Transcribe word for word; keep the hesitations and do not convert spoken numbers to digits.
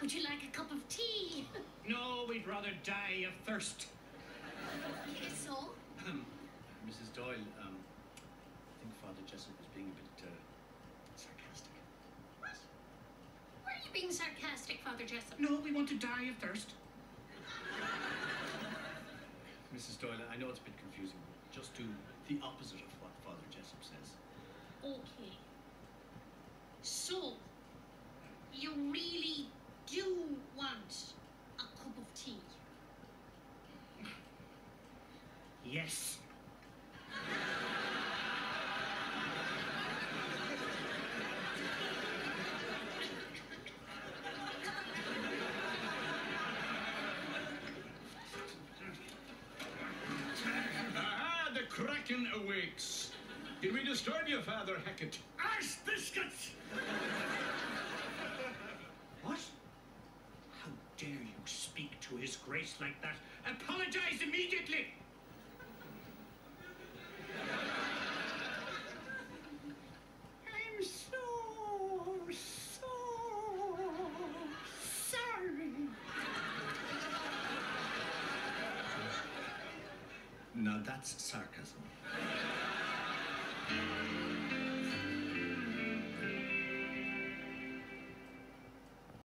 Would you like a cup of tea? No, we'd rather die of thirst. Okay, so? Missus Doyle, um, I think Father Jessup was being a bit, uh, sarcastic. What? Why are you being sarcastic, Father Jessup? No, we want to die of thirst. Missus Doyle, I know it's a bit confusing, but just do the opposite of what Father Jessup says. Okay. So, you really do want a cup of tea? Yes. Aha, the Kraken awakes. Did we disturb you, Father Hackett? Arse biscuits! What? How dare you speak to His Grace like that? Apologize immediately! I'm so, so sorry. Now that's sarcasm.